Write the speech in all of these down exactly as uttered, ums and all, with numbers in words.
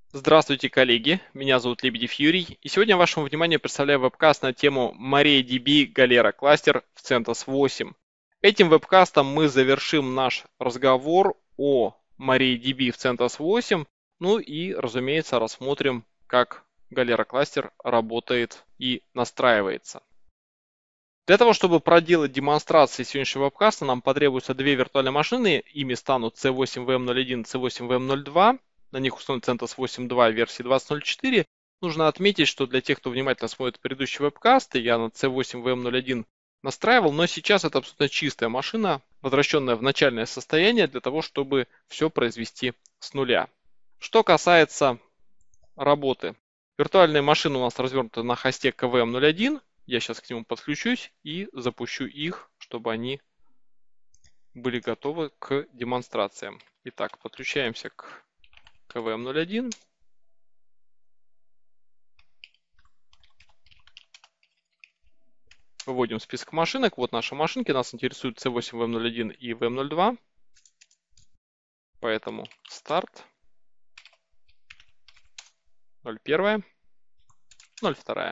Здравствуйте, коллеги! Меня зовут Лебедев Юрий, и сегодня вашему вниманию представляю вебкаст на тему MariaDB Galera Cluster в CentOS восемь. Этим вебкастом мы завершим наш разговор о MariaDB в CentOS восемь, ну и, разумеется, рассмотрим, как Galera Cluster работает и настраивается. Для того, чтобы проделать демонстрации сегодняшнего вебкаста, нам потребуются две виртуальные машины, ими станут си восемь ви эм ноль один и си восемь ви эм ноль два. На них установлен CentOS восемь точка два версии двадцать ноль четыре. Нужно отметить, что для тех, кто внимательно смотрит предыдущий вебкаст, я на си восемь ви эм ноль один настраивал, но сейчас это абсолютно чистая машина, возвращенная в начальное состояние для того, чтобы все произвести с нуля. Что касается работы. Виртуальные машины у нас развернуты на хосте ка ви эм ноль один. Я сейчас к нему подключусь и запущу их, чтобы они были готовы к демонстрациям. Итак, подключаемся к ка ви эм ноль один. Выводим список машинок. Вот наши машинки. Нас интересуют си восемь ви эм ноль один и ви эм ноль два. Поэтому старт. ноль один. ноль два.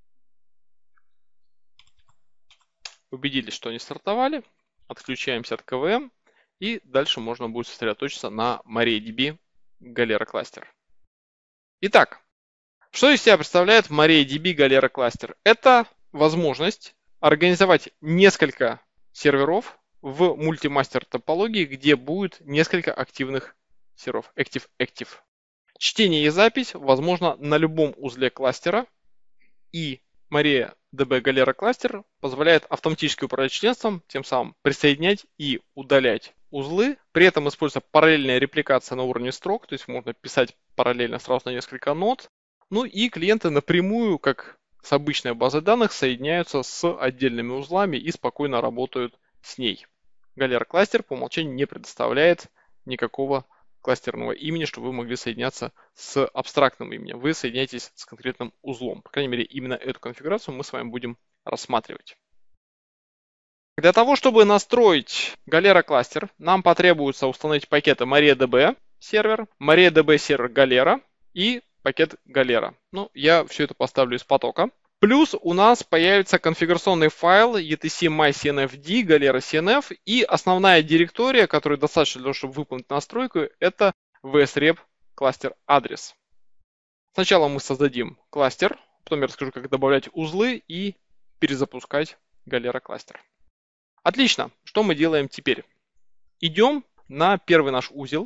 Убедились, что они стартовали. Отключаемся от ка ви эм. И дальше можно будет сосредоточиться на MariaDB Galera Cluster. Итак, что из себя представляет MariaDB Galera Cluster? Это возможность организовать несколько серверов в мультимастер топологии, где будет несколько активных серверов. Active-Active. Чтение и запись возможно на любом узле кластера, и MariaDB Galera Cluster позволяет автоматически управлять членством, тем самым присоединять и удалять узлы. При этом используется параллельная репликация на уровне строк, то есть можно писать параллельно сразу на несколько нод. Ну и клиенты напрямую, как с обычной базой данных, соединяются с отдельными узлами и спокойно работают с ней. Galera Cluster по умолчанию не предоставляет никакого кластерного имени, чтобы вы могли соединяться с абстрактным именем. Вы соединяетесь с конкретным узлом. По крайней мере, именно эту конфигурацию мы с вами будем рассматривать. Для того, чтобы настроить Galera Cluster, нам потребуется установить пакеты MariaDB сервер, MariaDB сервер Galera и пакет Galera. Ну, я все это поставлю из потока. Плюс у нас появится конфигурационный файл etc mycnfd galera cnf, и основная директория, которая достаточно для того, чтобы выполнить настройку, это vsrep кластер адрес. Сначала мы создадим кластер, потом я расскажу, как добавлять узлы и перезапускать Galera кластер. Отлично. Что мы делаем теперь? Идем на первый наш узел.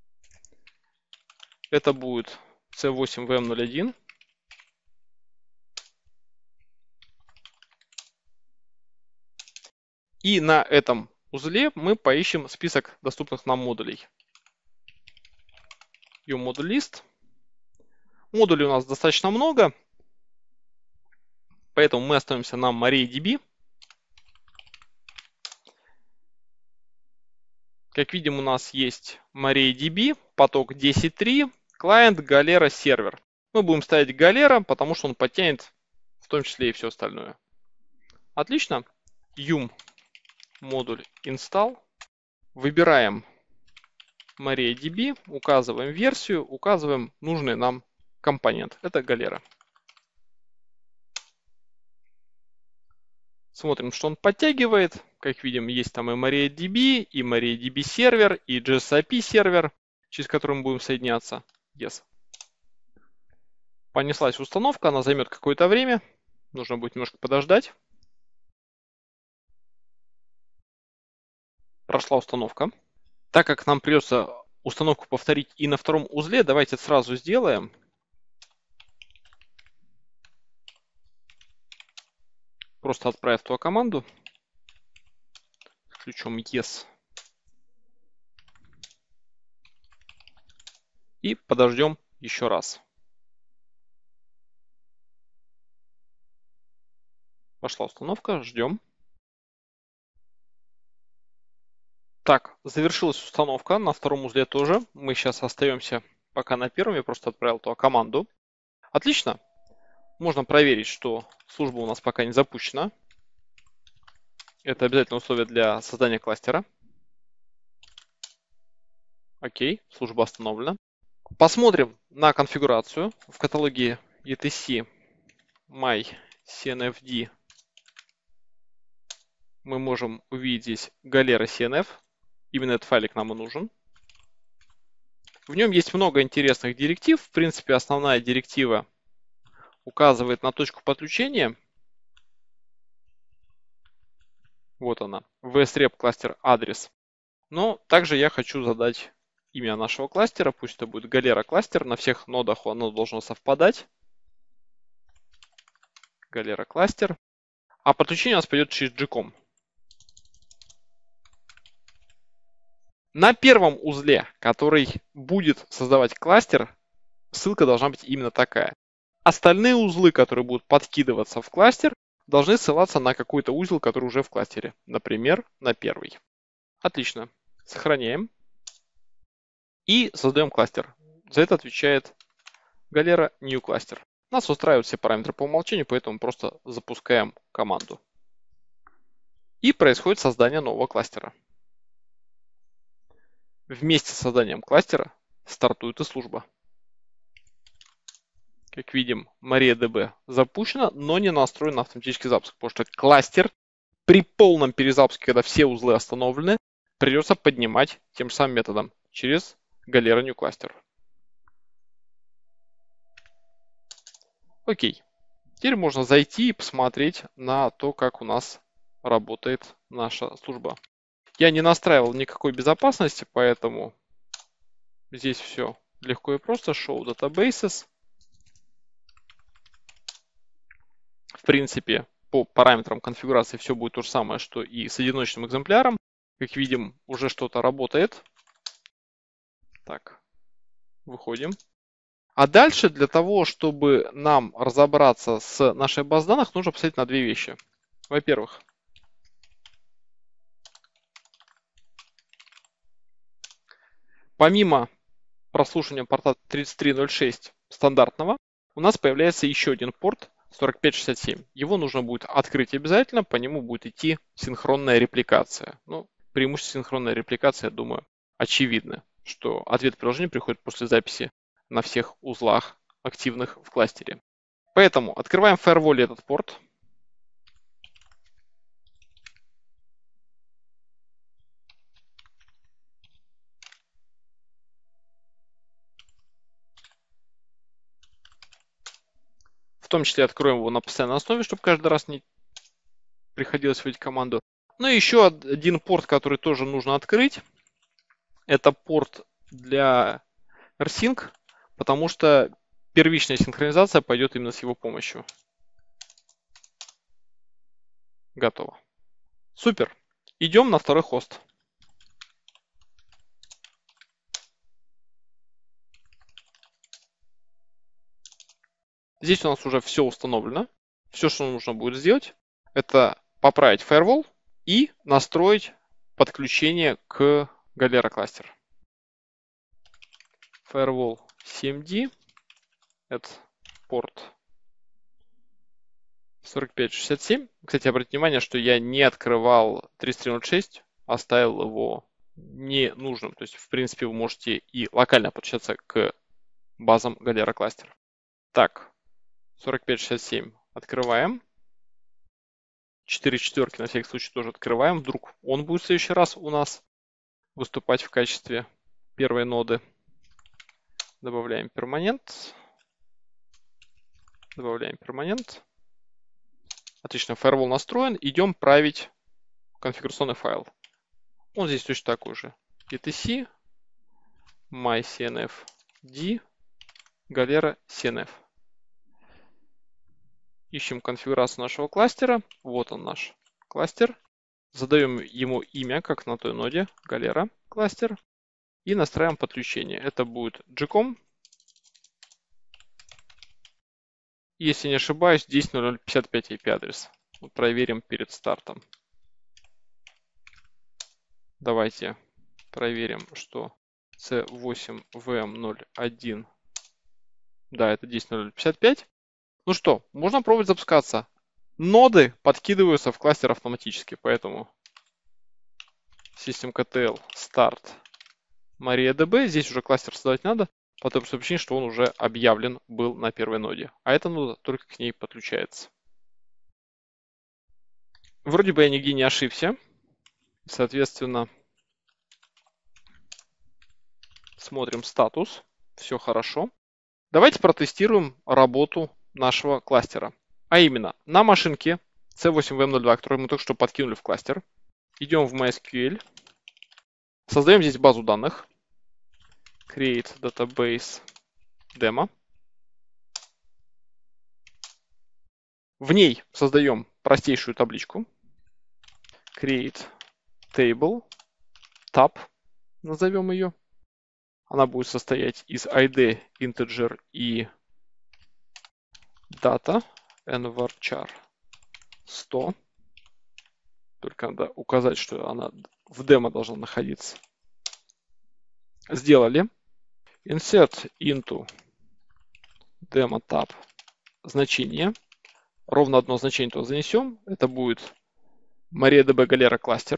Это будет си восемь ви эм ноль один. И на этом узле мы поищем список доступных нам модулей. Модуль лист. Модулей у нас достаточно много, поэтому мы остановимся на MariaDB. Как видим, у нас есть MariaDB, поток десять точка три, клиент Galera сервер. Мы будем ставить Galera, потому что он подтянет в том числе и все остальное. Отлично. Yum модуль install. Выбираем MariaDB, указываем версию, указываем нужный нам компонент. Это Galera. Смотрим, что он подтягивает. Как видим, есть там и MariaDB, и MariaDB сервер, и джи эс эй пи сервер, через который мы будем соединяться. Yes. Понеслась установка, она займет какое-то время. Нужно будет немножко подождать. Прошла установка. Так как нам придется установку повторить и на втором узле, давайте сразу сделаем. Просто отправив туда команду. Ключом yes. И подождем еще раз. Пошла установка, ждем. Так, завершилась установка на втором узле тоже. Мы сейчас остаемся пока на первом. Я просто отправил туда команду. Отлично. Можно проверить, что служба у нас пока не запущена. Это обязательное условие для создания кластера. Окей, служба остановлена. Посмотрим на конфигурацию в каталоге и ти си mycnfd. Мы можем увидеть здесь Galera си эн эф. Именно этот файлик нам и нужен. В нем есть много интересных директив. В принципе, основная директива указывает на точку подключения. Вот она, vsrep cluster адрес. Но также я хочу задать имя нашего кластера. Пусть это будет Galera кластер. На всех нодах оно должно совпадать. Galera кластер. А подключение у нас пойдет через джи-ком. На первом узле, который будет создавать кластер, ссылка должна быть именно такая. Остальные узлы, которые будут подкидываться в кластер, должны ссылаться на какой-то узел, который уже в кластере. Например, на первый. Отлично. Сохраняем. И создаем кластер. За это отвечает Galera New Cluster. Нас устраивают все параметры по умолчанию, поэтому просто запускаем команду. И происходит создание нового кластера. Вместе с созданием кластера стартует и служба. Как видим, MariaDB запущена, но не настроен на автоматический запуск, потому что кластер при полном перезапуске, когда все узлы остановлены, придется поднимать тем же самым методом через Galera New Cluster. Окей. Теперь можно зайти и посмотреть на то, как у нас работает наша служба. Я не настраивал никакой безопасности, поэтому здесь все легко и просто. Show databases. В принципе, по параметрам конфигурации все будет то же самое, что и с одиночным экземпляром. Как видим, уже что-то работает. Так, выходим. А дальше для того, чтобы нам разобраться с нашей базой данных, нужно посмотреть на две вещи. Во-первых, помимо прослушивания порта тридцать три ноль шесть стандартного, у нас появляется еще один порт сорок пять шестьдесят семь. Его нужно будет открыть обязательно, по нему будет идти синхронная репликация. Ну, преимущество синхронной репликации, я думаю, очевидно, что ответ приложения приходит после записи на всех узлах, активных в кластере. Поэтому открываем в Firewall этот порт. В том числе откроем его на постоянной основе, чтобы каждый раз не приходилось вводить команду. Ну и еще один порт, который тоже нужно открыть. Это порт для rsync, потому что первичная синхронизация пойдет именно с его помощью. Готово. Супер. Идем на второй хост. Здесь у нас уже все установлено. Все, что нужно будет сделать, это поправить firewall и настроить подключение к Galera Cluster. Firewall семь ди. Это порт сорок пять шестьдесят семь. Кстати, обратите внимание, что я не открывал тридцать три ноль шесть, оставил его ненужным. То есть, в принципе, вы можете и локально подключаться к базам Galera Cluster. Так, сорок пять шестьдесят семь открываем. четыре четверки на всякий случай тоже открываем. Вдруг он будет в следующий раз у нас выступать в качестве первой ноды. Добавляем перманент. Добавляем перманент. Отлично, firewall настроен. Идем править конфигурационный файл. Он здесь точно такой же. и ти си mycnfd Galera си эн эф. Ищем конфигурацию нашего кластера. Вот он наш кластер. Задаем ему имя, как на той ноде, Galera кластер. И настраиваем подключение. Это будет джи-ком. Если не ошибаюсь, десять ноль ноль пятьдесят пять ай пи адрес. Проверим перед стартом. Давайте проверим, что си восемь ви эм ноль один. Да, это десять ноль ноль пятьдесят пять. Ну что, можно пробовать запускаться. Ноды подкидываются в кластер автоматически, поэтому systemctl start MariaDB. Здесь уже кластер создавать надо, по той простой причине, что он уже объявлен был на первой ноде, а эта нода только к ней подключается. Вроде бы я нигде не ошибся. Соответственно, смотрим статус. Все хорошо. Давайте протестируем работу нашего кластера. А именно, на машинке си восемь ви эм ноль два, которую мы только что подкинули в кластер, идем в MySQL, создаем здесь базу данных, create database demo. В ней создаем простейшую табличку, create table, tab, назовем ее. Она будет состоять из ай ди, integer и data, nvarchar сто. Только надо указать, что она в демо должна находиться. Сделали. Insert into demo tab значение. Ровно одно значение туда занесем. Это будет MariaDB Galera Cluster.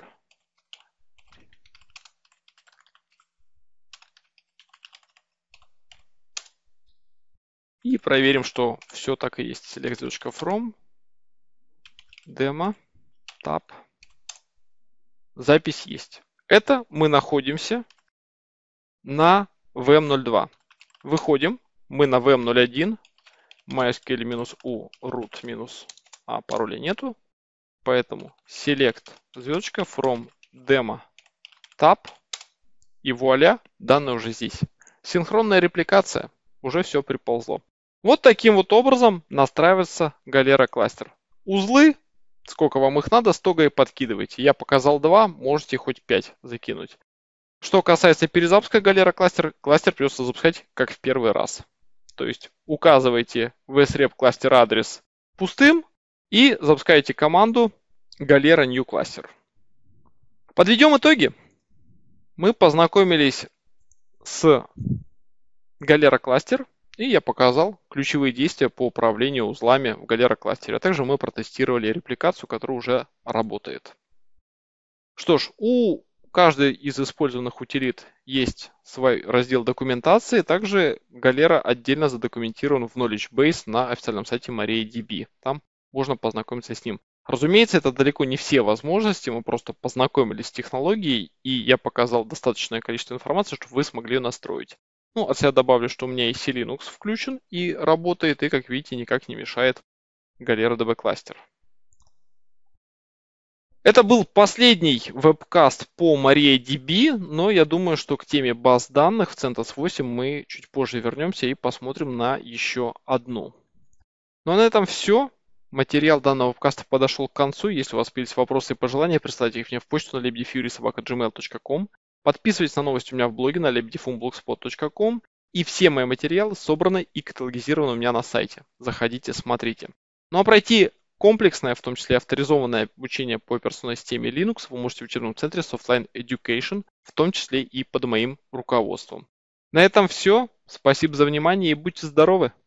И проверим, что все так и есть. Select.from demo tab. Запись есть. Это мы находимся на ви эм ноль два. Выходим. Мы на ви эм ноль один. MySQL-u root- а пароля нету. Поэтому select звездочка from demo tab. И вуаля, данные уже здесь. Синхронная репликация. Уже все приползло. Вот таким вот образом настраивается Galera кластер. Узлы, сколько вам их надо, столько и подкидывайте. Я показал два, можете хоть пять закинуть. Что касается перезапуска Galera кластер, кластер придется запускать как в первый раз. То есть указываете в srep кластер адрес пустым и запускаете команду Galera new cluster. Подведем итоги. Мы познакомились с Galera кластер, и я показал ключевые действия по управлению узлами в Galera кластере. А также мы протестировали репликацию, которая уже работает. Что ж, у каждой из использованных утилит есть свой раздел документации. Также Galera отдельно задокументирован в Knowledge Base на официальном сайте MariaDB. Там можно познакомиться с ним. Разумеется, это далеко не все возможности. Мы просто познакомились с технологией, и я показал достаточное количество информации, чтобы вы смогли ее настроить. Ну, от себя добавлю, что у меня и C-Linux включен и работает, и, как видите, никак не мешает Galera ди би кластер. Это был последний вебкаст по MariaDB, но я думаю, что к теме баз данных в CentOS восемь мы чуть позже вернемся и посмотрим на еще одну. Ну а на этом все. Материал данного вебкаста подошел к концу. Если у вас появились вопросы и пожелания, присылайте их мне в почту на лебедифьюри собака джи мейл точка ком. Подписывайтесь на новости у меня в блоге на лебедифум блогспот точка ком. И все мои материалы собраны и каталогизированы у меня на сайте. Заходите, смотрите. Ну а пройти комплексное, в том числе авторизованное обучение по операционной системе Linux вы можете в учебном центре Softline Education, в том числе и под моим руководством. На этом все. Спасибо за внимание и будьте здоровы!